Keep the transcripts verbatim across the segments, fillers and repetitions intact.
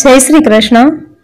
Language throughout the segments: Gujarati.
जय श्री कृष्ण।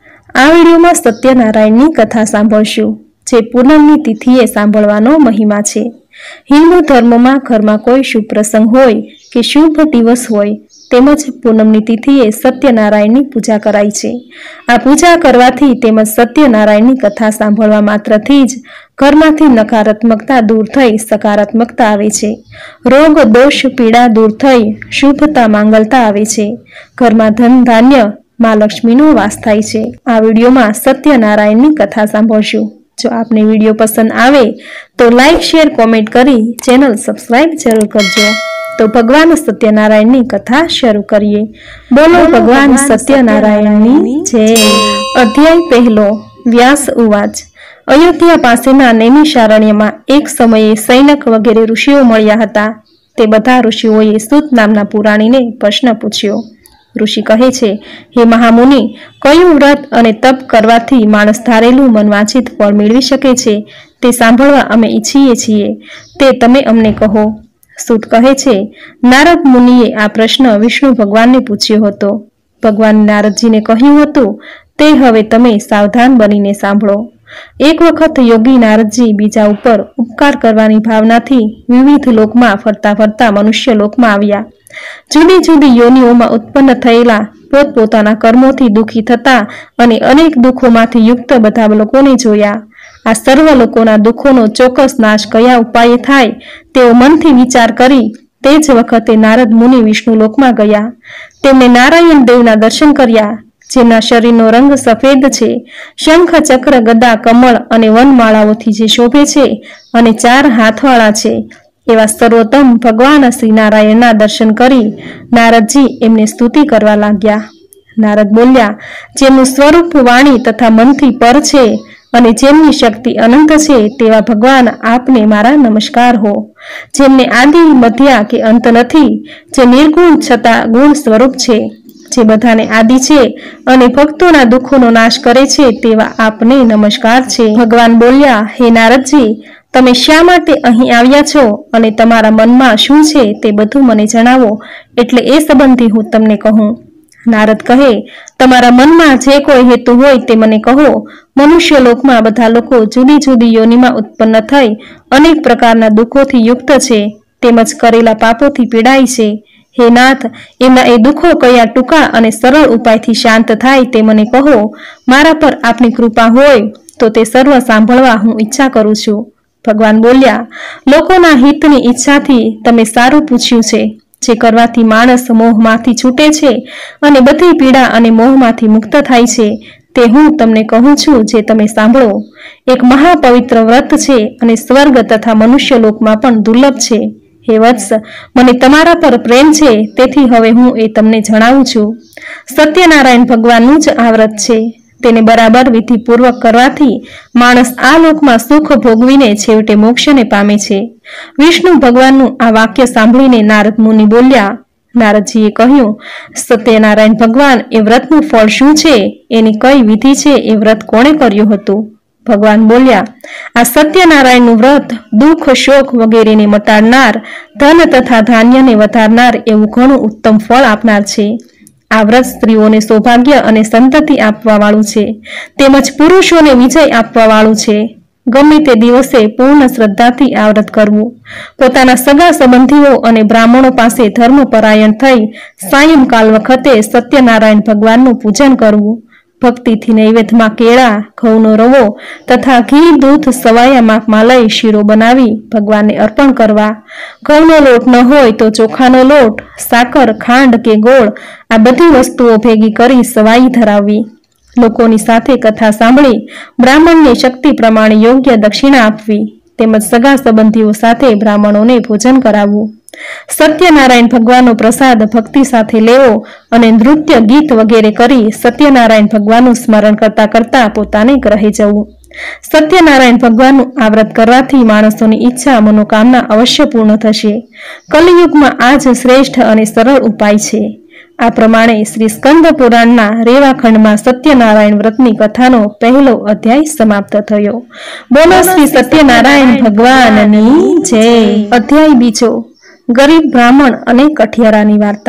आ विडियो में सत्यनारायण की कथा सांभळशुं जे पूनमनी तिथिए सांभळवानो महिमा छे। हिंदू धर्म में घर में कोई शुभ प्रसंग होय के शुभ दिवस होय तेमज पूनमनी तिथिए सत्यनारायण की पूजा कराय छे। आ पूजा करवाथी तेमज सत्यनारायण की कथा सांभळवा मात्रथी ज घरमांथी नकारात्मकता दूर थई सकारात्मकता आवे छे। रोग दोष पीड़ा दूर थई शुभता मांगलता आवे छे। घरमां धन धान्य मां लक्ष्मीनो वास थाय छे। आ विडियो में सत्यनारायण की कथा सांभळशुं। जो आपने विडियो पसंद आवे तो लाइक शेर कॉमेंट करी चेनल सब्सक्राइब जरूर करजो। तो भगवान सत्यनारायण की कथा शुरू करिए। बोलो भगवान सत्यनारायण की जय। अध्याय पहलो। व्यास उवाच। अयोध्या पासेना नैमिषारण्यमां एक समये सैनक वगैरे ऋषिओ मळ्या हता। ते बधा ऋषिओए सूत नामना पुराणीने प्रश्न पूछ्यो। ऋषि कहे छे, हे महामुनि, कयुं व्रत अने तप करवाथी माणस धारेलुं मनवांछित फळ मेळवी शके छे ते सांभळवा अमे ઈચ્છીએ છીએ, ते तमे अमने कहो। सूत कहे छे, नारद मुनिए आ प्रश्न विष्णु भगवानने पूछ्यो हतो। भगवान नारदजीने कह्युं हतुं ते हवे तमे सावधान बनीने सांभळो। एक वखत योगी नारदजी बीजा उपर उपकार करवानी भावनाथी विविध लोकमां फरता फरता मनुष्य लोकमां आव्या। जुदी जुदी योनिओमां उत्पन्न थयेला पोतपोताना कर्मोथी दुखी थता अने अनेक दुखोमांथी युक्त बधा लोकोने जोया। आ सर्व लोकोना दुखोनो चोक्कस नाश कया उपाये थाय तेओ मनथी विचार करी ते ज वखते नारद मुनि विष्णु लोकमां गया। तेमणे नारायण देवना दर्शन कर्या, जेमना शरीरनो रंग सफेद छे, शंख चक्र गदा कमळ अने वनमाळाओथी जे शोभे छे अने चार हाथवाळा छे एवा सर्वोत्तम भगवान श्री नारायणना दर्शन करी नारदजी एमने स्तुति करवा लाग्या। नारद बोल्या, जेमनुं स्वरूप वाणी तथा मनथी पर छे अने जेमनी शक्ति अनंत छे तेवा भगवान आपने मारा नमस्कार हो। जेमने आदि मध्या के अंत नथी, जे निर्गुण छता गुण स्वरूप छे, जे बधाने आदि छे अने भक्तोना दुखोनो नाश करे छे तेवा आपने नमस्कार छे। भगवान बोल्या, हे नारदजी, तमे शा माटे અહીં આવ્યા છો અને તમારા મનમાં શું છે તે બધું મને જણાવો, એટલે એ સંબંધી હું તમને કહું। નારદ કહે, તમારા મનમાં જે કોઈ હેતુ હોય તે મને કહો। મનુષ્ય લોકમાં બધા લોકો જુદી જુદી યોનિમાં ઉત્પન્ન થઈ અનેક પ્રકારના દુઃખોથી યુક્ત છે તેમજ કરેલા પાપોથી પીડાય છે। હે નાથ, એમના એ દુઃખો કયા ટૂંકા અને સરળ ઉપાયથી શાંત થાય તે મને કહો। મારા પર આપની કૃપા હોય તો તે સર્વ સાંભળવા હું ઈચ્છા કરું છું। भगवान बोल्या, लोकोना हितनी इच्छाथी तमे सारू पूछ्यु छे। जे करवाथी माणस मोहमांथी छूटे छे अने बधी पीड़ा अने मोहमांथी मुक्त थाय छे ते हूँ तमने कहूं छुं, जे तमे सांभळो। एक महापवित्र व्रत छे अने स्वर्ग तथा मनुष्य लोकमां पण दुर्लभ छे। हे वत्स, मने तमारा पर प्रेम छे तेथी हवे हूँ ए तमने जणावुं छुं। सत्यनारायण भगवाननुं ज आ व्रत छे। तेने बराबर विधिपूर्वक करवाथी माणस आ लोकमां सुख भोगवीने छेवटे मोक्षने पामे छे। विष्णु भगवाननुं आ वाक्य सांभळीने नारद मुनि बोल्या। नारदजीए कह्युं, सत्यनारायण भगवान, ए व्रतनुं फळ शुं छे? एनी कई विधि छे? ए व्रत कोणे कर्युं हतुं? भगवान बोल्या, आ सत्यनारायणनुं व्रत दुख शोक वगैरेने मटाडनार, धन तथा धान्यने वधारनार एवुं घणुं उत्तम फळ आपनार छे। आ व्रत स्त्रीओने सौभाग्य अने संतति आपवा वाळुं छे तेमज पुरुषोने विजय आपवा वाळुं छे। गमे ते दिवसे पूर्ण श्रद्धाथी आ व्रत करवुं। पोताना सगा संबंधीओ अने ब्राह्मणो पासे धर्मपरायण थई सायंकाल वखते सत्यनारायण भगवाननुं पूजन करवुं। भक्तिथी नैवेद्यमां केळा, घऊनो रवो तथा घी दूध सवाया मापमां लई शीरो बनावी भगवानने अर्पण करवा। घऊनो लोट न होय तो चोखानो लोट, साकर, खांड के गोळ आ बधी वस्तुओ भेगी करी सवाई धराववी। लोकोनी साथे कथा सांभळी ब्राह्मणने शक्ति प्रमाणे योग्य दक्षिणा आपवी तेमज सगा संबंधीओ साथे ब्राह्मणोने भोजन करावવું। सत्यनारायण भगवानનો प्रसाद भक्ति साथे लेवो અને નૃત્ય ગીત વગેરે કરી સત્યનારાયણ ભગવાનનું સ્મરણ કરતા કરતા પોતાને ગ્રહે જવું। સત્યનારાયણ ભગવાનનું આ વ્રત કરવાથી માણસોની ઈચ્છા મનોકામના અવશ્ય પૂર્ણ થશે। કલિયુગમાં આ જ શ્રેષ્ઠ અને સરળ ઉપાય છે। આ પ્રમાણે શ્રી સ્કંદ પુરાણના રેવા ખંડમાં સત્યનારાયણ વ્રતની કથાનો પહેલો અધ્યાય સમાપ્ત થયો। બોલો શ્રી સત્યનારાયણ ભગવાનની જય। અધ્યાય બીજો। गरीब ब्राह्मण अने कठियारानी वार्ता।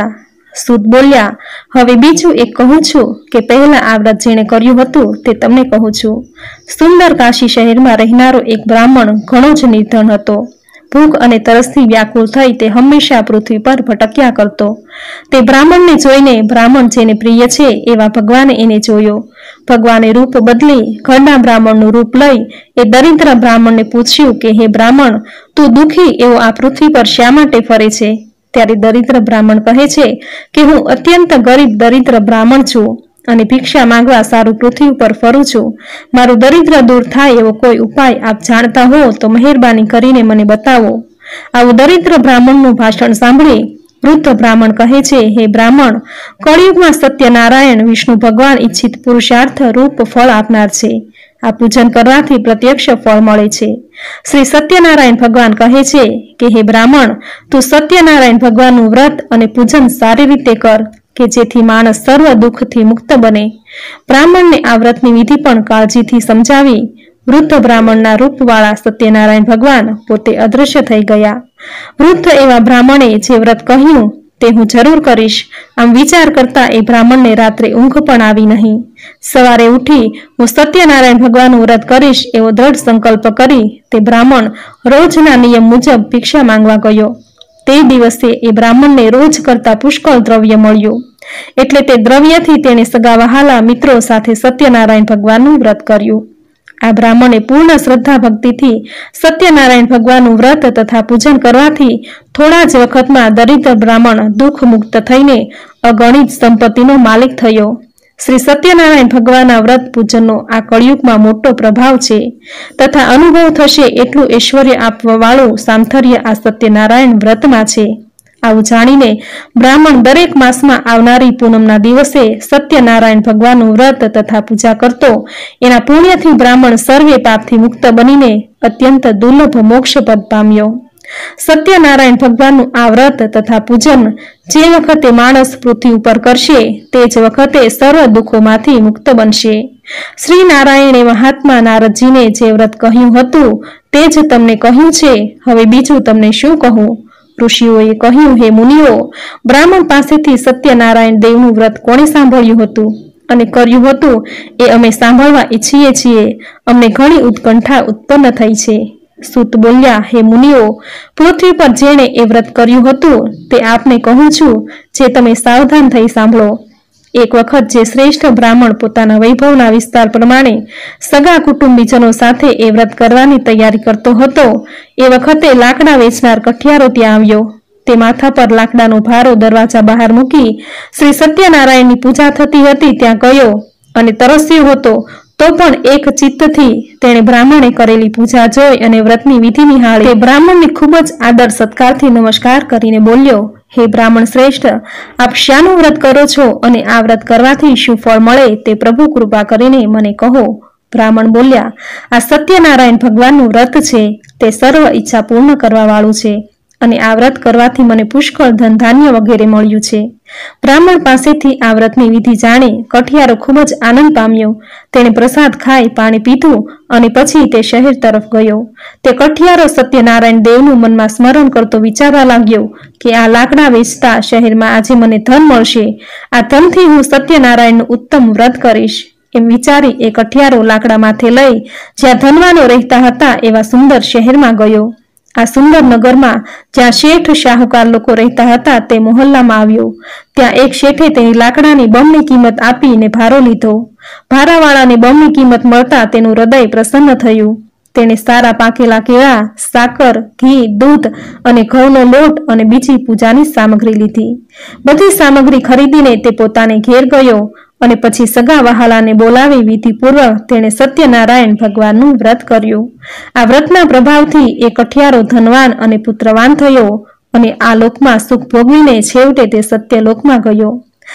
સૂત બોલ્યા, હવે બીજું એક કહું છું કે પહેલા આ વ્રત જેણે કર્યું હતું તે તમને કહું છું. સુંદર કાશી શહેરમાં રહેનારો એક બ્રાહ્મણ ઘણો જ નિર્ધન હતો. ભૂખ અને તરસથી વ્યાકુળ થઈ તે હંમેશા પૃથ્વી પર ભટક્યા કરતો. તે બ્રાહ્મણને જોઈને બ્રાહ્મણ જેને પ્રિય છે એવા ભગવાને એને જોયો. ભગવાને રૂપ બદલી ઘરના બ્રાહ્મણનું રૂપ લઈ એ દરિદ્ર બ્રાહ્મણને પૂછ્યું કે હે બ્રાહ્મણ, તું દુઃખી એવો આ પૃથ્વી પર શા માટે ફરે છે? ત્યારે દરિદ્ર બ્રાહ્મણ કહે છે કે હું અત્યંત ગરીબ દરિદ્ર બ્રાહ્મણ છું અને ભિક્ષા માંગવા સારું પૃથ્વી ઉપર ફરું છું. મારું દરિદ્ર દૂર થાય એવો કોઈ ઉપાય આપ જાણતા હો તો મહેરબાની કરીને મને બતાવો. આવું દરિદ્ર બ્રાહ્મણનું ભાષણ સાંભળી વૃદ્ધ બ્રાહ્મણ કહે છે, હે બ્રાહ્મણ, કળિયુગમાં સત્યનારાયણ વિષ્ણુ ભગવાન ઈચ્છિત પુરુષાર્થ રૂપ ફળ આપનાર છે. આ પૂજન કરવાથી પ્રત્યક્ષ ફળ મળે છે. શ્રી સત્યનારાયણ ભગવાન કહે છે કે હે બ્રાહ્મણ, તું સત્યનારાયણ ભગવાનનું વ્રત અને પૂજન સારી રીતે કર કે જેથી માણસ સર્વ દુઃખથી મુક્ત બને. બ્રાહ્મણને આ વ્રતની વિધિ પણ કાળજીથી સમજાવી વૃદ્ધ બ્રાહ્મણના રૂપવાળા સત્યનારાયણ ભગવાન પોતે અદૃશ્ય થઈ ગયા. વૃદ્ધ એવા બ્રાહ્મણે જે વ્રત કહ્યું તે હું જરૂર કરીશ આમ વિચાર કરતા એ બ્રાહ્મણને રાત્રે ઊંઘ પણ આવી નહીં. સવારે ઉઠી હું સત્યનારાયણ ભગવાનનું વ્રત કરીશ એવો દ્રઢ સંકલ્પ કરી તે બ્રાહ્મણ રોજના નિયમ મુજબ ભિક્ષા માંગવા ગયો. તે દિવસે એ બ્રાહ્મણને રોજ કરતા પુષ્કળ દ્રવ્ય મળ્યું. એટલે તે દ્રવ્યથી તેણે સગા વહાલા મિત્રો સાથે સત્યનારાયણ ભગવાનનું વ્રત કર્યું. આ બ્રાહ્મણે પૂર્ણ શ્રદ્ધા ભક્તિથી સત્યનારાયણ ભગવાનનું વ્રત તથા પૂજન કરવાથી થોડા જ વખતમાં દરિદ્ર બ્રાહ્મણ દુઃખ મુક્ત થઈને અગણિત સંપત્તિનો માલિક થયો. શ્રી સત્યનારાયણ ભગવાનના વ્રત પૂજનનો આ કળિયુગમાં મોટો પ્રભાવ છે તથા અનુભવ થશે એટલું ઐશ્વર્ય આપવા વાળું સામથર્ય આ સત્યનારાયણ વ્રતમાં છે. આવું જાણીને બ્રાહ્મણ દરેક માસમાં આવનારી પૂનમના દિવસે સત્યનારાયણ ભગવાનનું વ્રત તથા પૂજા કરતો. એના પુણ્યથી બ્રાહ્મણ સર્વે પાપથી મુક્ત બનીને અત્યંત દુર્લભ મોક્ષ પદ પામ્યો. સત્યનારાયણ ભગવાનનું આ વ્રત તથા પૂજન જે વખતે માણસ પૃથ્વી ઉપર કરશે તે જ વખતે સર્વ દુઃખોમાંથી મુક્ત બનશે. શ્રી નારાયણે મહાત્મા નારદજીને જે વ્રત કહ્યું હતું તે જ તમને કહ્યું છે. હવે બીજું તમને શું કહું? ઋષિઓએ કહ્યું, હે મુનિઓ, બ્રાહ્મણ પાસેથી સત્યનારાયણ દેવનું વ્રત કોણે સાંભળ્યું હતું અને કર્યું હતું એ અમે સાંભળવા ઈચ્છીએ છીએ. અમને ઘણી ઉત્કંઠા ઉત્પન્ન થઈ છે. સૂત બોલ્યા, હે મુનિઓ, પૃથ્વી પર જેણે એ વ્રત કર્યું હતું તે આપને કહું છું, જે તમે સાવધાન થઈ સાંભળો. એક વખત જે શ્રેષ્ઠ બ્રાહ્મણ પોતાના વૈભવના વિસ્તાર પ્રમાણે સગા કુટુંબીજનો સાથે એ વ્રત કરવાની તૈયારી કરતો હતો એ વખતે લાકડા વેચનાર કઠિયારો ત્યાં આવ્યો. તે માથા પર લાકડાનો ભારો દરવાજા બહાર મૂકી શ્રી સત્યનારાયણની પૂજા થતી હતી ત્યાં ગયો અને તરસ્યો હતો. તો પણ એક ચિત્તથી તેણે બ્રાહ્મણે કરેલી પૂજા જોઈ અને વ્રતની વિધિ નિહાળી. તે બ્રાહ્મણને ખૂબ જ આદર સત્કારથી નમસ્કાર કરીને બોલ્યો, હે બ્રાહ્મણ શ્રેષ્ઠ, આપ શાનું વ્રત કરો છો અને આ વ્રત કરવાથી શું ફળ મળે તે પ્રભુ કૃપા કરીને મને કહો. બ્રાહ્મણ બોલ્યા, આ સત્યનારાયણ ભગવાનનું વ્રત છે. તે સર્વ ઈચ્છા પૂર્ણ કરવા વાળું છે અને આ વ્રત કરવાથી મને પુષ્કળ ધન ધાન્ય વગેરે મળ્યું છે. બ્રાહ્મણ પાસેથી આ વ્રતની વિધિ જાણી કઠિયારો ખૂબ જ આનંદ પામ્યો. તેણે પ્રસાદ ખાઈ પાણી પીધું અને પછી તે શહેર તરફ ગયો. તે કઠિયારો સત્યનારાયણ દેવનું મનમાં સ્મરણ કરતો વિચારવા લાગ્યો કે આ લાકડા વેચતા શહેરમાં આજે મને ધન મળશે. આ ધનથી હું સત્યનારાયણનું ઉત્તમ વ્રત કરીશ. એમ વિચારી એ કઠિયારો લાકડા માથે લઈ જ્યાં ધનવાનો રહેતા હતા એવા સુંદર શહેરમાં ગયો. આ સુંદર નગરમાં જ્યાં શેઠ શાહુકાર લોકો રહેતા હતા તે મોહલ્લામાં આવ્યો. ત્યાં એક શેઠે તેની લાકડાની બમણી કિંમત આપીને ભારો લીધો. ભારાવાળાને બમણી કિંમત મળતા તેનું હૃદય પ્રસન્ન થયું. તેણે સારા પાકેલા કેળા, સાકર, ઘી, દૂધ અને ઘઉંનો લોટ અને બીજી પૂજાની સામગ્રી લીધી. બધી સામગ્રી ખરીદીને તે પોતાને ઘેર ગયો અને પછી સગા વહાલાને બોલાવી વિધિપૂર્વક તેણે સત્યનારાયણ ભગવાનનું વ્રત કર્યું. આ વ્રતના પ્રભાવથી એ કઠિયારો ધનવાન અને પુત્રવાન થયો અને આ લોકમાં સુખ ભોગવીને છેવટે તે સત્યલોકમાં ગયો.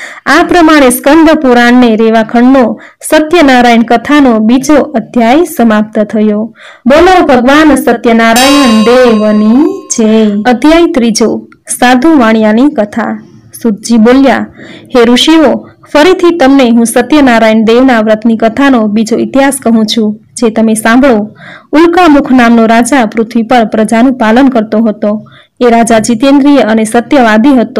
આ પ્રમાણે સ્કંદ પુરાણને રેવાખંડનો સત્યનારાયણ કથાનો બીજો અધ્યાય સમાપ્ત થયો. બોલો ભગવાન સત્યનારાયણ દેવની જય. અધ્યાય ત્રીજો, સાધુ વાણિયાની કથા. સુતજી બોલ્યા, હે ઋષિઓ, ફરીથી તમને હું સત્યનારાયણ દેવના વ્રતની કથાનો બીજો ઇતિહાસ કહું છું, જે તમે સાંભળો. ઉલ્કામુખ નામનો રાજા પૃથ્વી પર પ્રજાનું પાલન કરતો હતો. એ રાજા જીતેન્દ્રિય અને સત્યવાદી હતો.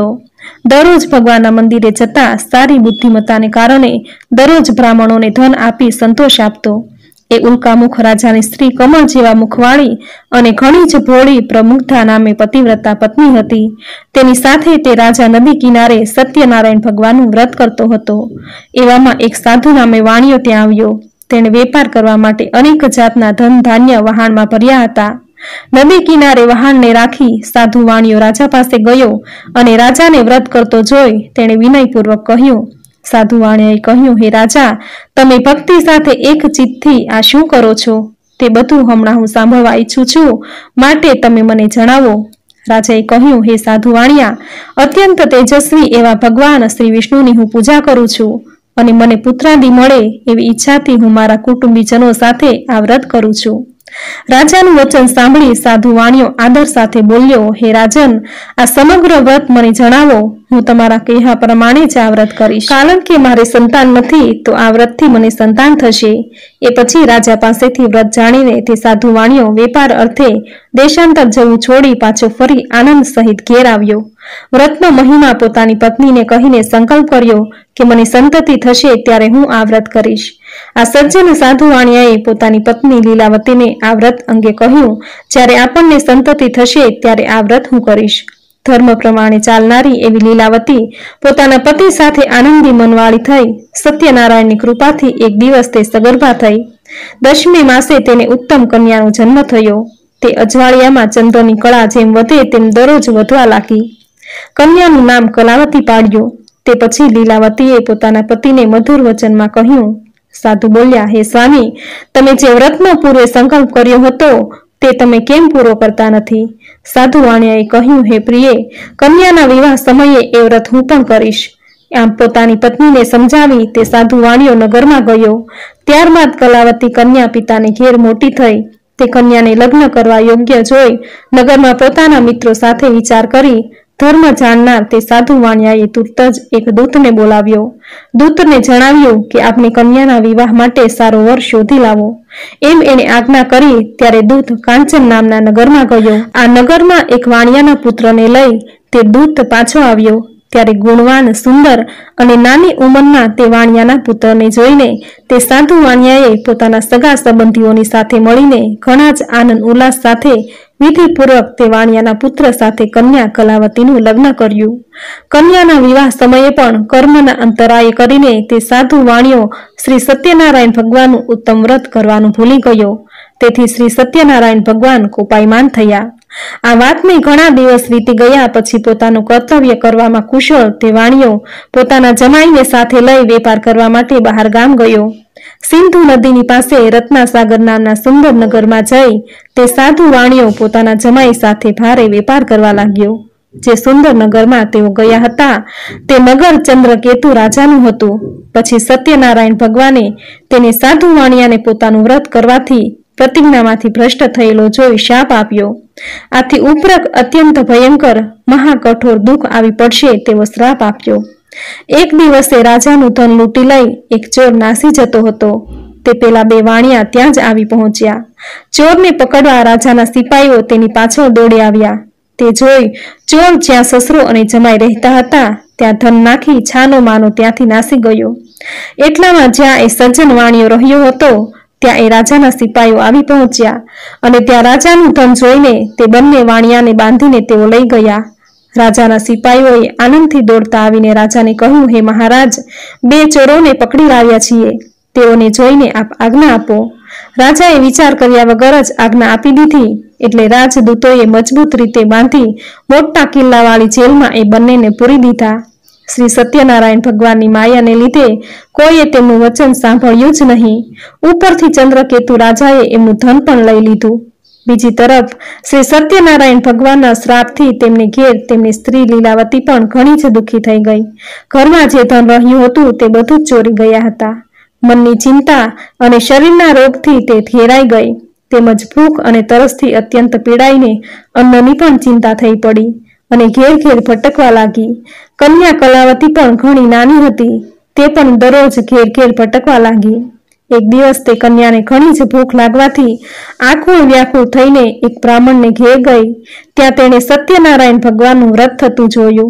દરરોજ ભગવાનના મંદિરે જતા સારી બુદ્ધિમત્તાને કારણે દરરોજ બ્રાહ્મણોને ધન આપી સંતોષ આપતો. એ ઉલ્કામુખ રાજાની સ્ત્રી કમળ જેવા મુખવાળી અને ઘણી જ ભોળી પ્રમુગ્ધા નામે પતિવ્રતા પત્ની હતી. તેની સાથે તે રાજા નદી કિનારે સત્યનારાયણ ભગવાનનું વ્રત કરતો હતો. એવામાં એક સાધુ નામે વાણિયો ત્યાં આવ્યો. તેણે વેપાર કરવા માટે અનેક જાતના ધન ધાન્ય વહાણમાં ભર્યા હતા. નદી કિનારે વહાણને રાખી સાધુ વાણિયો રાજા પાસે ગયો અને રાજાને વ્રત કરતો જોઈ તેણે વિનયપૂર્વક કહ્યું. સાધુ વાણિયાએ કહ્યું, હે રાજા, તમે ભક્તિ સાથે એક ચિત્તથી આ શું કરો છો? તે બધું હમણાં હું સાંભળવા ઈચ્છું છું, માટે તમે મને જણાવો. રાજાએ કહ્યું, હે સાધુ વાણિયા, અત્યંત તેજસ્વી એવા ભગવાન શ્રી વિષ્ણુની હું પૂજા કરું છું અને મને પુત્રાદિ મળે એવી ઈચ્છાથી હું મારા કુટુંબીજનો સાથે આ વ્રત કરું છું. રાજાનું વચન સાંભળી સાધુ વાણિયો આદર સાથે બોલ્યો, હે રાજન, આ સમગ્ર વ્રત મને જણાવો. હું તમારા કહ્યા પ્રમાણે જ આ વ્રત કરીશ. કારણ કે મારે સંતાન નથી તો આ વ્રતથી મને સંતાન થશે. એ પછી રાજા પાસેથી વ્રત જાણીને તે સાધુ વાણિયો વેપાર અર્થે દેશાંતર જવું છોડી પાછો ફરી આનંદ સહિત ઘેર આવ્યો. વ્રતનો મહિમા પોતાની પત્નીને કહીને સંકલ્પ કર્યો કે મને સંતતિ થશે ત્યારે હું આ વ્રત કરીશ. આ સજ્જન સાધુ વાણિયાએ પોતાની પત્ની લીલાવતીને આ વ્રત અંગે કહ્યું, જ્યારે આપણને સંતતિ થશે ત્યારે આ વ્રત હું કરીશ. ધર્મ પ્રમાણે ચાલનારી એવી લીલાવતી પોતાના પતિ સાથે આનંદી મનવાળી થઈ સત્યનારાયણની કૃપાથી એક દિવસ તે સગર્ભા થઈ. દસમી માસે તેને ઉત્તમ કન્યાનો જન્મ થયો. તે અજવાળિયામાં ચંદ્રની કળા જેમ વધે તેમ દરરોજ વધવા લાગી. કન્યાનું નામ કલાવતી પાડ્યું. તે પછી લીલાવતીએ પોતાના પતિને મધુર વચનમાં કહ્યું. સાધુ બોલ્યા, હે સ્વામી, તમે જે વ્રતનો પૂર્વે સંકલ્પ કર્યો હતો તે તમે કેમ પૂરો કરતા નથી? સાધુ વાણિયાએ કહ્યું, હે પ્રિયે, કન્યાના વિવાહ સમયે એ વ્રત હું પણ કરીશ. આમ પોતાની પત્નીને સમજાવી તે સાધુ વાણિયો નગરમાં ગયો. ત્યારબાદ કલાવતી કન્યા પિતાને ઘેર મોટી થઈ. તે કન્યાને લગ્ન કરવા યોગ્ય જોઈ નગરમાં પોતાના મિત્રો સાથે વિચાર કરી ધર્મ જાણનાર તે સાધુ વાણિયાએ તુરત જ એક દૂતને બોલાવ્યો. દૂતને જણાવ્યું કે આપની કન્યાના વિવાહ માટે સારો વર શોધી લાવો. એમ એણે આજ્ઞા કરી ત્યારે દૂત કાંચન નામના નગરમાં ગયો. આ નગરમાં એક વાણિયાના પુત્રને લઈ તે દૂત પાછો આવ્યો. ત્યારે ગુણવાન, સુંદર અને નાની ઉંમરના તે વાણિયાના પુત્રને જોઈને તે સાધુ વાણિયાએ પોતાના સગા સંબંધીઓની સાથે મળીને ઘણા જ આનંદ ઉલ્લાસ સાથે વિધિપૂર્વક તે વાણિયાના પુત્ર સાથે કન્યા કલાવતીનું લગ્ન કર્યું. કન્યાના વિવાહ સમયે પણ કર્મના અંતરાય કરીને તે સાધુ વાણિયો શ્રી સત્યનારાયણ ભગવાનનું ઉત્તમ વ્રત કરવાનું ભૂલી ગયો. તેથી શ્રી સત્યનારાયણ ભગવાન કોપાયમાન થયા. આ વાતને ઘણા દિવસ વીતી ગયા પછી પોતાનું કર્તવ્ય કરવામાં કુશળ તે વાણિયો પોતાના જમાઈને સાથે લઈ વેપાર કરવા માટે બહાર ગામ ગયો. સિંધુ નદીની પાસે રત્નાસાગર નામના સુંદર નગરમાં જઈ તે સાધુ વાણિયો પોતાના જમાઈ સાથે ભારે વેપાર કરવા લાગ્યો. જે સુંદર નગરમાં તેઓ ગયા હતા તે નગર ચંદ્રકેતુ રાજાનું હતું. પછી સત્યનારાયણ ભગવાને તેને સાધુ વાણિયાને પોતાનું વ્રત કરવાથી પ્રતિજ્ઞામાંથી ભ્રષ્ટ થયેલો જોઈ શાપ આપ્યો. આથી ઉપરક અત્યંત ભયંકર મહાકઠોર દુઃખ આવી પડશે તેવો શ્રાપ આપ્યો. એક દિવસે રાજાનું ધન લૂંટી લઈ એક ચોર નાસી જતો હતો. તે પેલા બે વાણિયા ત્યાં જ આવી પહોંચ્યા. ચોરને પકડવા રાજાના સિપાઈઓ તેની પાછળ દોડી આવ્યા. તે જોઈ ચોર જ્યાં સસરો અને જમાઈ રહેતા હતા ત્યાં ધન નાખી છાનો માનો ત્યાંથી નાસી ગયો. એટલામાં જ્યાં એ સજ્જન વાણિયો રહ્યો હતો ત્યાં એ રાજાના સિપાઈઓ આવી પહોંચ્યા અને ત્યાં રાજાનું ધન જોઈને તે બંને વાણિયાને બાંધીને તેઓ લઈ ગયા. રાજાના સિપાઈઓએ આનંદથી દોડતા આવીને રાજાને કહ્યું, હે મહારાજ, બે ચોરોને પકડી લાવ્યા છીએ. તેઓને જોઈને આપ આજ્ઞા આપો. રાજાએ વિચાર કર્યા વગર જ આજ્ઞા આપી દીધી. એટલે રાજદૂતોએ મજબૂત રીતે બાંધી મોટા કિલ્લાવાળી જેલમાં એ બંનેને પૂરી દીધા. શ્રી સત્યનારાયણ ભગવાનની માયાને લીધે કોઈએ તેમનું વચન સાંભળ્યું જ નહીં. ઉપરથી ચંદ્રકેતુ રાજાએ એમનું ધન પણ લઈ લીધું. બીજી તરફ શ્રી સત્યનારાયણ ભગવાનના શ્રાપથી તેમને ઘેર તેમની સ્ત્રી લીલાવતી પણ ઘણી જ દુઃખી થઈ ગઈ. ઘરમાં જે ધન રહ્યું હતું તે બધું જ ચોરી ગયા હતા. મનની ચિંતા અને શરીરના રોગથી તે ઘેરાઈ ગઈ. તેમજ ભૂખ અને તરસથી અત્યંત પીડાઈને અન્નની પણ ચિંતા થઈ પડી અને ઘેર ઘેર ભટકવા લાગી. કન્યા કલાવતી પણ ઘણી નાની હતી. તે પણ દરરોજ ઘેર ઘેર ભટકવા લાગી. એક દિવસ તે કન્યાને ઘણી જ ભૂખ લાગવાથી આકુળ વ્યાકુળ થઈને એક બ્રાહ્મણને ઘેર ગઈ. ત્યાં તેણે સત્યનારાયણ ભગવાનનું વ્રત થતું જોયું.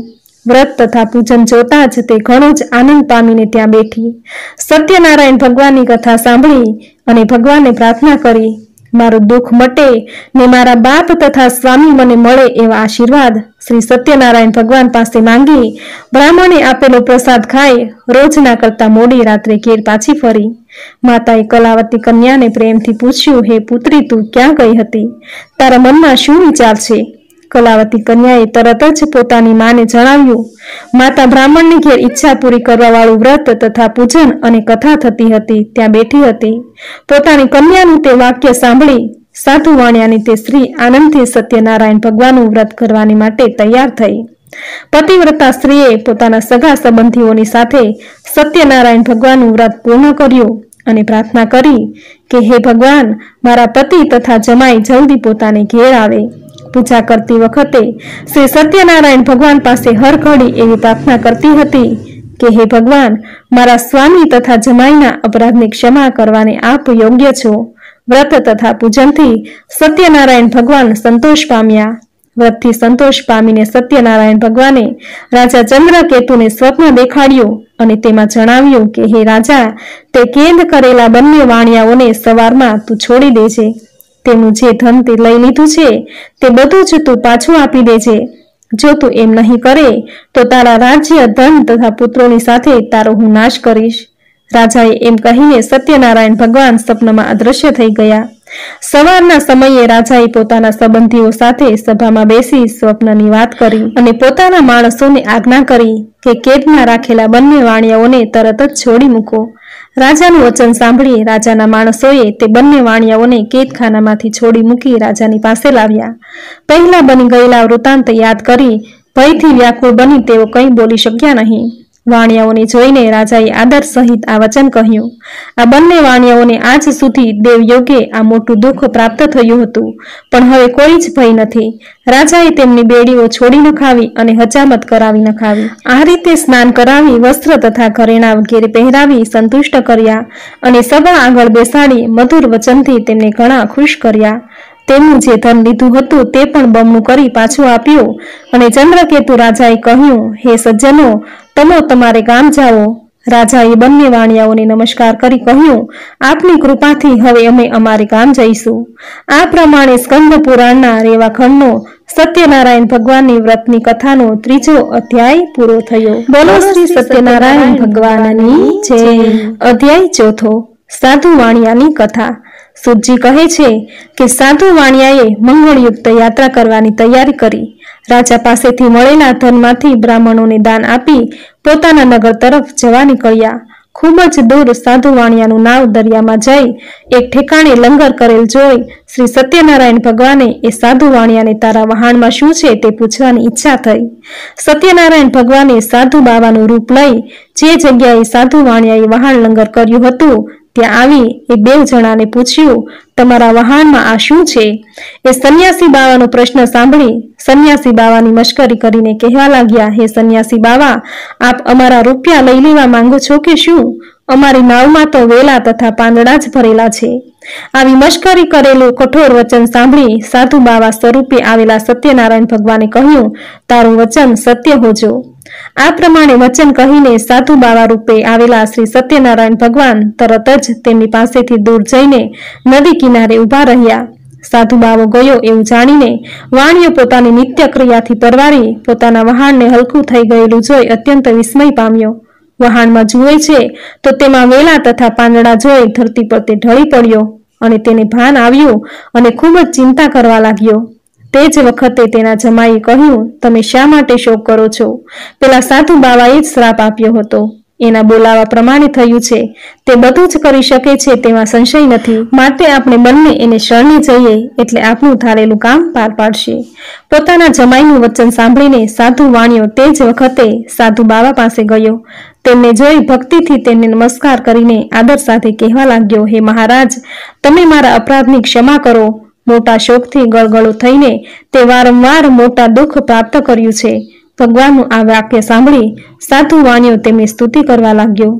વ્રત તથા પૂજન જોતા જ તે ઘણો જ આનંદ પામીને ત્યાં બેઠી. સત્યનારાયણ ભગવાનની કથા સાંભળી અને ભગવાનને પ્રાર્થના કરી, મારું દુઃખ મટે ને મારા બાપ તથા સ્વામી મને મળે એવા આશીર્વાદ શ્રી સત્યનારાયણ ભગવાન પાસે માંગી બ્રાહ્મણે આપેલો પ્રસાદ ખાઈ રોજના કરતા મોડી રાત્રે ઘેર પાછી ફરી. માતાએ કલાવતી કન્યાને પ્રેમથી પૂછ્યું, હે પુત્રી, તું ક્યાં ગઈ હતી? તારા મનમાં શું વિચાર છે? કલાવતી કન્યાએ તરત જ પોતાની માને જણાવ્યું. માતા બ્રાહ્મણની ઘેર ઈચ્છા પૂરી કરવા વાળું વ્રત તથા પૂજન અને કથા થતી હતી ત્યાં બેઠી હતી. પોતાની કન્યાનું તે વાક્ય સાંભળી સાધુ વાણિયાની તે સ્ત્રી આનંદથી સત્યનારાયણ ભગવાનનું વ્રત કરવાની માટે તૈયાર થઈ. પતિવ્રતા સ્ત્રીએ પોતાના સગા સંબંધીઓની સાથે સત્યનારાયણ ભગવાનનું વ્રત પૂર્ણ કર્યું અને પ્રાર્થના કરી કે હે ભગવાન, મારા પતિ તથા જમાઈ જલ્દી પોતાને ઘેર આવે. પૂજા કરતી વખતે શ્રી સત્યનારાયણ ભગવાન પાસે હર ઘડી એવી પ્રાર્થના કરતી હતી કે હે ભગવાન, મારા સ્વામી તથા જમાઈના અપરાધની ક્ષમા કરવાને આપ યોગ્ય છો. વ્રત તથા પૂજનથી સત્યનારાયણ ભગવાન સંતોષ પામ્યા. વ્રતથી સંતોષ પામીને સત્યનારાયણ ભગવાને રાજા ચંદ્રકેતુને સ્વપ્ન દેખાડ્યું અને તેમાં જણાવ્યું કે હે રાજા, તે કેદ કરેલા બંને વાણિયાઓને સવારમાં તું છોડી દેજે. તેનું જે ધન તે લઈ લીધું છે તે બધું જ તું પાછું આપી દેજે. જો તું એમ નહીં કરે તો તારા રાજ્ય, ધન તથા પુત્રોની સાથે તારો હું નાશ કરીશ. રાજાએ એમ કહીને સત્યનારાયણ ભગવાન સ્વપ્નમાં અદ્રશ્ય થઈ ગયા. સવારના સમયે રાજાએ પોતાના સંબંધીઓ સાથે સભામાં બેસી સ્વપ્નની વાત કરી અને પોતાના માણસોને આજ્ઞા કરી કે કેદમાં રાખેલા બંને વાણિયાઓને તરત જ છોડી મૂકો. રાજાનું વચન સાંભળી રાજાના માણસોએ તે બંને વાણિયાઓને કેદખાનામાંથી છોડી મૂકી રાજાની પાસે લાવ્યા. પહેલા બની ગયેલા વૃત્તાંત યાદ કરી ભયથી વ્યાકુળ બની તેઓ કંઈ બોલી શક્યા નહીં. વાણિયાઓને જોઈને રાજાએ આદર સહિત આ વચન કહ્યું. આ બંને વાણિયાઓને આજ સુધી દેવયોગે આ મોટું દુઃખ પ્રાપ્ત થયું હતું, પણ હવે કોઈ જ ભય નથી. રાજાએ તેમની બેડીઓ છોડી નખાવી અને હજામત કરાવી નખાવી. આ રીતે સ્નાન કરાવી વસ્ત્ર તથા ઘરેણા વગેરે પહેરાવી સંતુષ્ટ કર્યા અને સભા આગળ બેસાડી મધુર વચનથી તેમને ઘણા ખુશ કર્યા. તેમનું જે ધન લીધું હતું તે પણ બમણું કરી પાછું આપ્યું અને ચંદ્રકેતુ રાજાએ કહ્યું, હે સજ્જનો, તમે તમારે ગામ જાઓ. રાજાએ બંને વાણિયાઓને નમસ્કાર કરી કહ્યું, આપની કૃપાથી હવે અમે અમારે ગામ જઈશું. આ પ્રમાણે સ્કંદ પુરાણના રેવાખંડનો સત્યનારાયણ ભગવાનની વ્રતની કથાનો ત્રીજો અધ્યાય પૂરો થયો. બોલો શ્રી સત્યનારાયણ ભગવાનની જય. અધ્યાય ચોથો, સાધુ વાણિયાની કથા. સુતજી કહે છે કે સાધુ વાણિયાએ મંગળયુક્ત યાત્રા કરવાની તૈયારી કરી. રાજા પાસેથી મળેલા ધનમાંથી બ્રાહ્મણોને દાન આપી પોતાના નગર તરફ જવા નીકળ્યા. ખૂબ જ દૂર સાધુ વાણિયાનું નાવ દરિયામાં જઈ એક ઠેકાણે લંગર કરેલ જોઈ શ્રી સત્યનારાયણ ભગવાને એ સાધુ વાણિયાને તારા વહાણમાં શું છે તે પૂછવાની ઈચ્છા થઈ. સત્યનારાયણ ભગવાને સાધુ બાવાનું રૂપ લઈ જે જગ્યાએ સાધુ વાણિયાએ વહાણ લંગર કર્યું હતું ત્યાં આવી એ બે જણાને પૂછ્યું, તમારા વહાણમાં આ શું છે? એ સંન્યાસી બાવાનો પ્રશ્ન સાંભળી સંન્યાસી બાવાની મશ્કરી કરીને કહેવા લાગ્યા, હે સંન્યાસી બાવા, આપ અમારા રૂપિયા લઈ લેવા માંગો છો કે શું? અમારી નાવમાં તો વેલા તથા પાંદડા જ ભરેલા છે. આવી મશ્કરી કરેલું કઠોર વચન સાંભળી સાધુ બાવા સ્વરૂપે આવેલા સત્યનારાયણ ભગવાને કહ્યું, તારું વચન સત્ય હોજો. આ પ્રમાણે વચન કહીને સાધુ બાવા રૂપે આવેલા શ્રી સત્યનારાયણ ભગવાન તરત જ તેમની પાસેથી દૂર જઈને નદી કિનારે ઉભા રહ્યા. સાધુ બાવો ગયો એવું જાણીને વાણિયો પોતાની નિત્ય ક્રિયાથી પરવારી પોતાના વહાણને હલકું થઈ ગયેલું જોઈ અત્યંત વિસ્મય પામ્યો. વહાણમાં જુએ છે તો તેમાં વેલા તથા પાંદડા જોઈ ધરતી પર તે ઢળી પડ્યો અને તેને ભાન આવ્યું અને ખૂબ જ ચિંતા કરવા લાગ્યો. તે જ વખતે તેના જમાઈએ કહ્યું, તમે શા માટે શોક કરો છો? પેલા સાધુ બાવાએ જ શ્રાપ આપ્યો હતો. એના બોલાવા પ્રમાણે થયું છે. તે બધું જ કરી શકે છે તેમાં સંશય નથી. માટે આપણે બંને એને શરણે જઈએ એટલે આપણું ધારેલું કામ પાર પાડશે. પોતાના જમાઈનું વચન સાંભળીને સાધુ વાણિયો તે જ વખતે સાધુ બાવા પાસે ગયો. તેમને જોઈ ભક્તિથી તેમને નમસ્કાર કરીને આદર સાથે કહેવા લાગ્યો, હે મહારાજ, તમે મારા અપરાધની ક્ષમા કરો. મોટા શોકથી ગળગળો થઈને તે વારંવાર મોટા દુઃખ પ્રાપ્ત કર્યું છે. ભગવાનનું આ વાક્ય સાંભળી સાધુ વાણિયો તેમની સ્તુતિ કરવા લાગ્યો.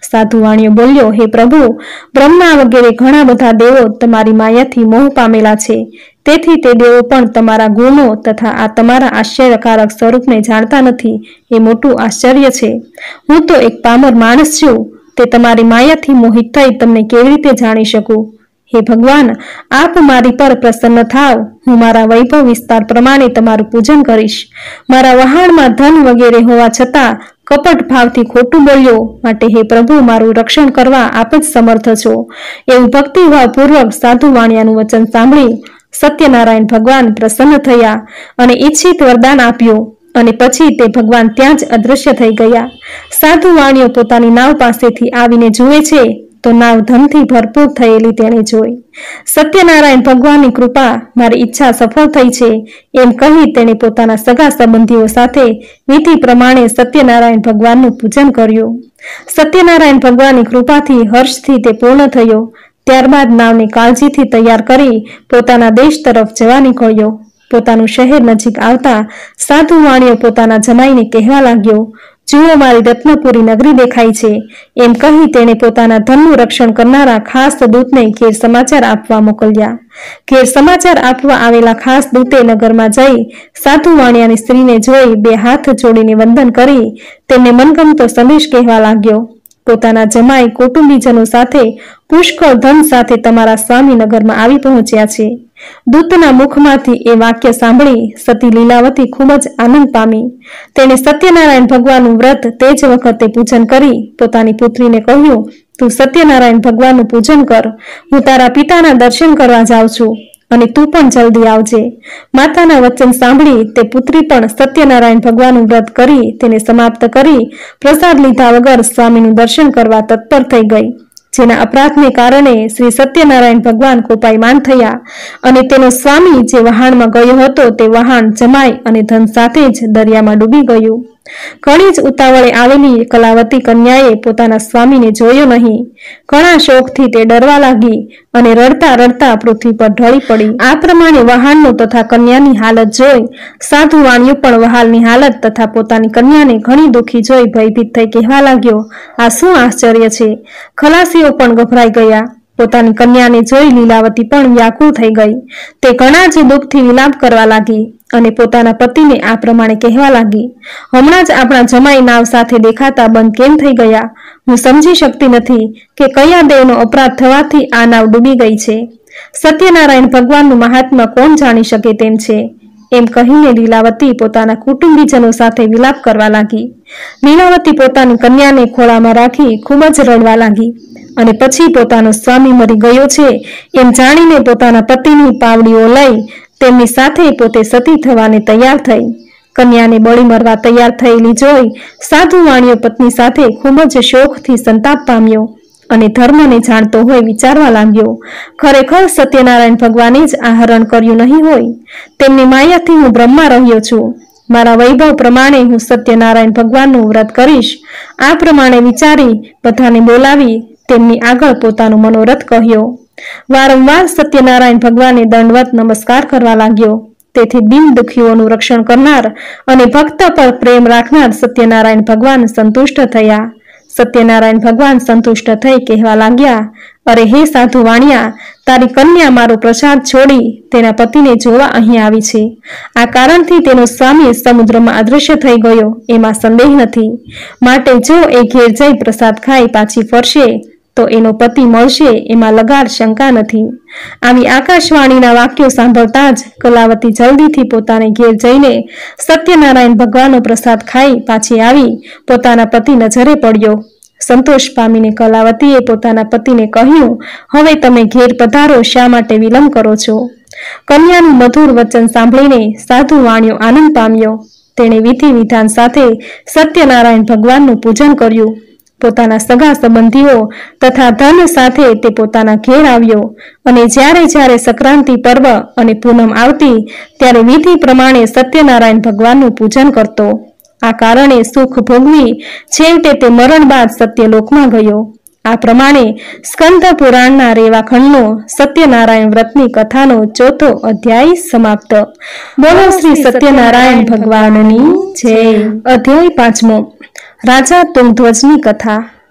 साधु वाणियो बोल्यो, हे प्रभु, ब्रह्मा वगैरे घणा बधा देवो तमारी मायाथी मोह पामेला छे, तेथी ते देवो पण तमारा गुणो तथा आ तमारा आश्चर्यकारक स्वरूपने जाणता नथी, ए मोटुं आश्चर्य छे। हूँ तो एक पामर माणस छुं, ते तमारी मायाथी मोहित थई तमने केवी रीते जाणी शकूं। हे भगवान, आप मारी पर प्रसन्न थाव, हूँ मारा वैभव विस्तार प्रमाणे तमारुं पूजन करीश। मारा वहाणमां धन वगैरे होवा छतां कपट भावथी खोटुं बोल्यो, माटे हे प्रभु, मारुं रक्षण करवा आप ज समर्थ छो। एवुं भक्तिभावपूर्वक साधु वाणियानुं वचन सांभळी सत्यनारायण भगवान प्रसन्न थया अने इच्छित वरदान आप्युं અને પછી તે ભગવાન ત્યાં જ અદૃશ્ય થઈ ગયા। સાધુ વાણીઓ પોતાની નાવ પાસેથી આવીને જુએ છે તો નાવ ધનથી ભરપૂર થયેલી તેણે જોઈ। સત્યનારાયણ ભગવાનની કૃપા, મારી ઈચ્છા સફળ થઈ છે એમ કહી તેણે પોતાના સગા સંબંધીઓ સાથે વિધિ પ્રમાણે સત્યનારાયણ ભગવાનનું પૂજન કર્યું। સત્યનારાયણ ભગવાનની કૃપાથી હર્ષથી તે પૂર્ણ થયો। ત્યારબાદ નાવને કાળજીથી તૈયાર કરી પોતાના દેશ તરફ જવા નીકળ્યો। પોતાનું શહેર નજીક આવતા સાધુ વાણીઓ પોતાના જમાઈને કહેવા લાગ્યો, જુઓ, મારી રત્નપુરી નગરી દેખાય છે। એમ કહી તેણે પોતાના ધનનું રક્ષણ કરનારા ખાસ દૂતને ઘેર સમાચાર આપવા મોકલ્યા। ઘેર સમાચાર આપવા આવેલા ખાસ દૂતે નગરમાં જઈ સાધુ વાણિયાની સ્ત્રીને જોઈ બે હાથ જોડીને વંદન કરી તેમને મનગમતો સંદેશ કહેવા લાગ્યો। પોતાના જમાઈ કુટુંબીજનો સાથે પુષ્કળ ધન સાથે તમારા સ્વામી નગરમાં આવી પહોંચ્યા છે। દૂતના મુખમાંથી એ વાક્ય સાંભળી સતી લીલાવતી ખૂબ જ આનંદ પામી। તેણે સત્યનારાયણ ભગવાનનું વ્રત તે જ વખતે પૂજન કરી પોતાની પુત્રીને કહ્યું, તું સત્યનારાયણ ભગવાનનું પૂજન કર, હું તારા પિતાના દર્શન કરવા જાઉં છું અને તું પણ જલ્દી આવજે। માતાના વચન સાંભળી તે પુત્રી પણ સત્યનારાયણ ભગવાનનું વ્રત કરી તેને સમાપ્ત કરી પ્રસાદ લીધા વગર સ્વામીનું દર્શન કરવા તત્પર થઈ ગઈ। જેના અપરાધને કારણે શ્રી સત્યનારાયણ ભગવાન કોપાયમાન થયા અને તેનો સ્વામી જે વહાણમાં ગયો હતો તે વહાણ જમાઈ અને ધન સાથે જ દરિયામાં ડૂબી ગયું। ઘણી જ ઉતાવળે આવેલી કલાવતી કન્યાએ પોતાના સ્વામીને જોયો નહીં। ઘણા શોકથી તે ડરવા લાગી અને રડતા રડતા પૃથ્વી પર ઢળી પડી। આ પ્રમાણે વહાણનો તથા કન્યાની હાલત જોઈ સાધુ વાણિયો પણ વહાલની હાલત તથા પોતાની કન્યાને ઘણી દુઃખી જોઈ ભયભીત થઈ કહેવા લાગ્યો, આ શું આશ્ચર્ય છે। ખલાસીઓ પણ ગભરાઈ ગયા। પોતાની કન્યાને જોઈ લીલાવતી પણ વ્યાકુળ થઈ ગઈ। તે ઘણા જ દુઃખથી વિલાપ કરવા લાગી અને પોતાના પતિને આ પ્રમાણે કહેવા લાગી, હમણાં જ આપણા જમાઈ નાવ સાથે દેખાતા બંધ કેમ થઈ ગયા? હું સમજી શકતી નથી કે કયા દેવનો અપરાધ થવાથી આ નાવ ડૂબી ગઈ છે। સત્યનારાયણ ભગવાનનું મહાત્મા કોણ જાણી શકે તેમ છે। એમ કહીને લીલાવતી પોતાના કુટુંબીજનો સાથે વિલાપ કરવા લાગી। લીલાવતી પોતાની કન્યાને ખોળામાં રાખી ખૂબ જ રડવા લાગી અને પછી પોતાનો સ્વામી મરી ગયો છે એમ જાણીને પોતાના પતિની પાવડીઓ લઈ તેમની સાથે પોતે સતી થવાને તૈયાર થઈ। કન્યાને બળી મરવા તૈયાર થયેલી જોઈ સાધુ વાણિયો પત્ની સાથે ખૂબ જ શોકથી સંતાપ પામ્યો અને ધર્મને જાણતો હોય વિચારવા લાગ્યો, ખરેખર સત્યનારાયણ ભગવાને જ આ હરણ કર્યું નહીં હોય। તેમની માયાથી હું બ્રહ્મા રહ્યો છું। મારા વૈભવ પ્રમાણે હું સત્યનારાયણ ભગવાનનું વ્રત કરીશ। આ પ્રમાણે વિચારી બધાને બોલાવી તેમની આગળ પોતાનો મનોરથ કહ્યો। વારંવાર સત્યનારાયણ ભગવાને દંડવત નમસ્કાર કરવા લાગ્યો। તેથી દિન દુખીઓનું રક્ષણ કરનાર અને ભક્ત પર પ્રેમ રાખનાર સત્યનારાયણ ભગવાન સંતુષ્ટ થયા। સત્યનારાયણ ભગવાન સંતુષ્ટ થઈ કહેવા લાગ્યા, અરે હે સાધુ વાણિયા, તારી કન્યા મારો પ્રસાદ છોડી તેના પતિને જોવા અહીં આવી છે। આ કારણથી તેનો સ્વામી સમુદ્રમાં અદૃશ્ય થઈ ગયો એમાં સંદેહ નથી। માટે જો એ ઘેર જઈ પ્રસાદ ખાઈ પાછી ફરશે તો એનો પતિ મળશે એમાં લગાડ શંકા નથી। આવી આકાશવાણીના વાક્યો સાંભળતા જ કલાવતી જલ્દીથી પોતાને ઘેર જઈને સત્યનારાયણ ભગવાનનો પ્રસાદ ખાઈ પાછી આવી પોતાના પતિ નજરે પડ્યો। સંતોષ પામીને કલાવતીએ પોતાના પતિને કહ્યું, હવે તમે ઘેર પધારો, શા માટે વિલંબ કરો છો? કન્યાનું મધુર વચન સાંભળીને સાધુ વાણિયો આનંદ પામ્યો। તેણે વિધિ વિધાન સાથે સત્યનારાયણ ભગવાનનું પૂજન કર્યું। પોતાના સગા સંબંધીઓ તથા ધન સાથે તે પોતાના ઘેર આવ્યો અને જ્યારે જ્યારે સંક્રાંતિ પર્વ અને પૂનમ આવતી ત્યારે વિધિ પ્રમાણે સત્યનારાયણ ભગવાનનું પૂજન કરતો। આ કારણે સુખ ભોગવી છેવટે તે મરણ બાદ સત્યલોકમાં ગયો। આ પ્રમાણે સ્કંદ પુરાણના રેવા ખંડનો સત્યનારાયણ વ્રતની કથાનો ચોથો અધ્યાય સમાપ્ત। બોલો શ્રી સત્યનારાયણ ભગવાનની જય। અધ્યાય પાંચમો, રાજા તુંગધ્વજની કથા।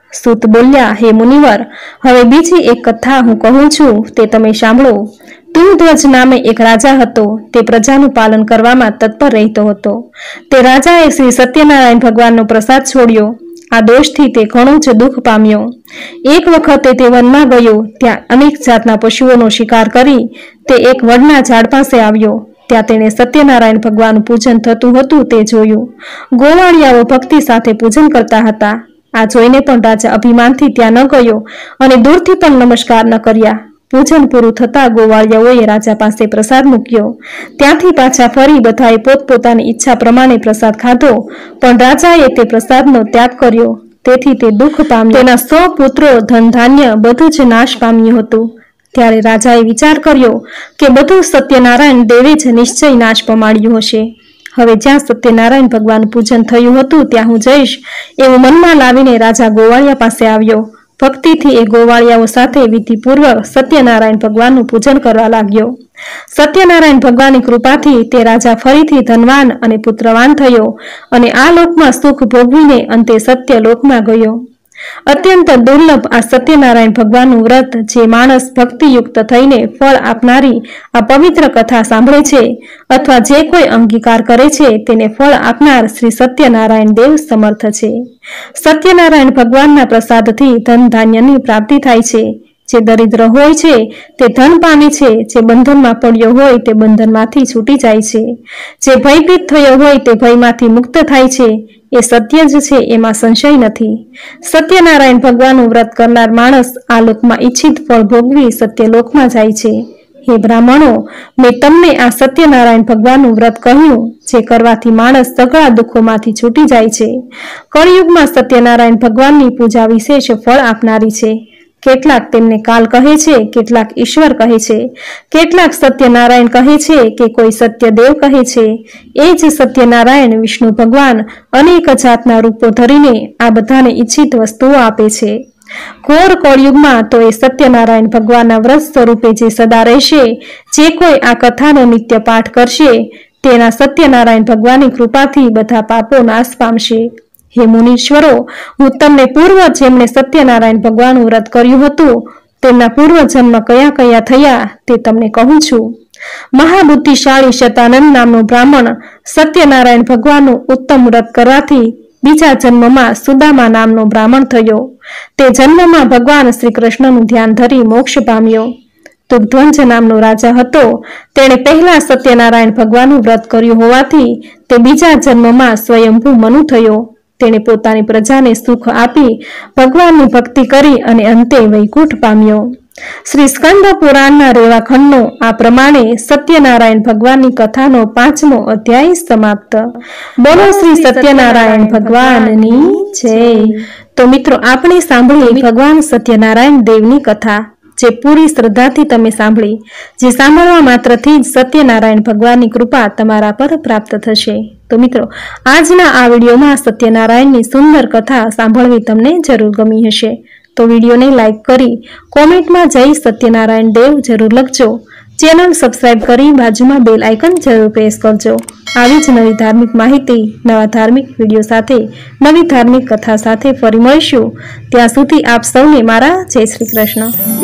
સૂત બોલ્યા, હે મુનિવર, હવે બીજી એક કથા હું કહું છું, તે તમે સાંભળો. તુંધ્વજ નામે એક રાજા હતો. તે પ્રજાનું પાલન કરવામાં તત્પર રહેતો હતો. તે રાજાએ શ્રી સત્યનારાયણ ભગવાનનો પ્રસાદ છોડ્યો. આ દોષથી તે ઘણું જ દુઃખ પામ્યો. એક વખતે તે વનમાં ગયો. ત્યાં અનેક જાતના પશુઓનો શિકાર કરી તે એક વડના ઝાડ પાસે આવ્યો. ત્યાં તેણે સત્યનારાયણ ભગવાનનું પૂજન થતું હતું તે જોયું. ગોવાળિયાઓ ભક્તિ સાથે પૂજન કરતા હતા. આ જોઈને પણ રાજા અભિમાનથી ત્યાં ન ગયો અને દૂરથી પણ નમસ્કાર ન કર્યા. પૂજન પૂરું થતા ગોવાળિયાઓએ રાજા પાસે પ્રસાદ મૂક્યો. ત્યાંથી પાછા ફરી બધાએ પોતપોતાની ઈચ્છા પ્રમાણે પ્રસાદ ખાધો, પણ રાજાએ તે પ્રસાદનો ત્યાગ કર્યો. તેથી તે દુઃખ પામ્યો. તેના સો પુત્રો, ધન ધાન્ય બધું જ નાશ પામ્યું હતું. ત્યારે રાજાએ વિચાર કર્યો કે બધું સત્યનારાયણ દેવે જ નિશ્ચય નાશ પમાડ્યું હશે. હવે જ્યાં સત્યનારાયણ ભગવાનનું પૂજન થયું હતું ત્યાં હું જઈશ એવું મનમાં લાવીને રાજા ગોવાળિયા પાસે આવ્યો. ભક્તિથી એ ગોવાળિયાઓ સાથે વિધિપૂર્વક સત્યનારાયણ ભગવાનનું પૂજન કરવા લાગ્યો. સત્યનારાયણ ભગવાનની કૃપાથી તે રાજા ફરીથી ધનવાન અને પુત્રવાન થયો અને આ લોકમાં સુખ ભોગવીને અંતે સત્ય લોકમાં ગયો. અત્યંત દુર્લભ આ સત્યનારાયણ ભગવાનનું વ્રત જે માણસ ભક્તિયુક્ત થઈને ફળ આપનારી આ પવિત્ર કથા સાંભળે છે અથવા જે કોઈ અંગીકાર કરે છે તેને ફળ આપનાર શ્રી સત્યનારાયણ દેવ સમર્થ છે. સત્યનારાયણ ભગવાનના પ્રસાદથી ધન ધાન્યની પ્રાપ્તિ થાય છે. જે દરિદ્ર હોય છે તે ધન પામે છે. જે બંધનમાં પડ્યો હોય તે બંધનમાંથી છૂટી જાય છે. જે ભયભીત થયો હોય તે ભયમાંથી મુક્ત થાય છે. એ સત્ય જ છે, એમાં સંશય નથી. સત્યનારાયણ ભગવાનનું વ્રત કરનાર માણસ આ લોકમાં ઈચ્છિત ફળ ભોગવી સત્યલોકમાં જાય છે. હે બ્રાહ્મણો, મેં તમને આ સત્યનારાયણ ભગવાનનું વ્રત કહ્યું, જે કરવાથી માણસ સઘળા દુઃખોમાંથી છૂટી જાય છે. કળિયુગમાં સત્યનારાયણ ભગવાનની પૂજા વિશેષ ફળ આપનારી છે. કેટલાક તેમને કાલ કહે છે, કેટલાક ઈશ્વર કહે છે, કેટલાક સત્યનારાયણ કહે છે કે કોઈ સત્યદેવ કહે છે. એ જ સત્યનારાયણ વિષ્ણુ ભગવાન અનેક જાતના રૂપો ધરીને આ બધાને ઈચ્છિત વસ્તુઓ આપે છે. ઘોર કળિયુગમાં તો એ સત્યનારાયણ ભગવાનના વ્રત સ્વરૂપે જે સદા રહેશે, જે કોઈ આ કથાનો નિત્ય પાઠ કરશે, તેના સત્યનારાયણ ભગવાનની કૃપાથી બધા પાપો નાશ પામશે. હે મુનીશ્વરો, હું તમને પૂર્વ જેમણે સત્યનારાયણ ભગવાનનું વ્રત કર્યું હતું તેમના પૂર્વ જન્મ કયા કયા થયા તે તમને કહું છું. મહાબુદ્ધિશાળી શતાનંદ નામનો બ્રાહ્મણ સત્યનારાયણ ભગવાનનું ઉત્તમ વ્રત કરવાથી બીજા જન્મમાં સુદામા નામનો બ્રાહ્મણ થયો. તે જન્મમાં ભગવાન શ્રી કૃષ્ણનું ધ્યાન ધરી મોક્ષ પામ્યો. તુગ્ધ્વંજ નામનો રાજા હતો. તેણે પહેલા સત્યનારાયણ ભગવાનનું વ્રત કર્યું હોવાથી તે બીજા જન્મમાં સ્વયંભૂ મનુ થયો. તેણે પોતાની પ્રજાને સુખ આપી ભગવાનની ભક્તિ કરી અને અંતે વૈકુંઠ પામ્યો. શ્રી સ્કંદ પુરાણના રેવાખંડનો આ પ્રમાણે સત્યનારાયણ ભગવાનની કથાનો પાંચમો અધ્યાય સમાપ્ત. બોલો શ્રી સત્યનારાયણ ભગવાનની જય. તો મિત્રો, આપણે સાંભળી ભગવાન સત્યનારાયણ દેવની કથા, જે પૂરી શ્રદ્ધાથી તમે સાંભળી. જે સાંભળવા માત્રથી જ સત્યનારાયણ ભગવાનની કૃપા તમારા પર પ્રાપ્ત થશે. તો મિત્રો, આજના આ વિડીયોમાં સત્યનારાયણની સુંદર કથા સાંભળવી તમને જરૂર ગમી હશે. તો વિડીયોને લાઈક કરી કોમેન્ટમાં જય સત્યનારાયણ દેવ જરૂર લખજો. ચેનલ સબસ્ક્રાઇબ કરી બાજુમાં બેલ આઇકન જરૂર પ્રેસ કરજો. આવી જ નવી ધાર્મિક માહિતી, નવા ધાર્મિક વિડીયો સાથે, નવી ધાર્મિક કથા સાથે ફરી મળીશું. ત્યાં સુધી આપ સૌને મારા જય શ્રી કૃષ્ણ.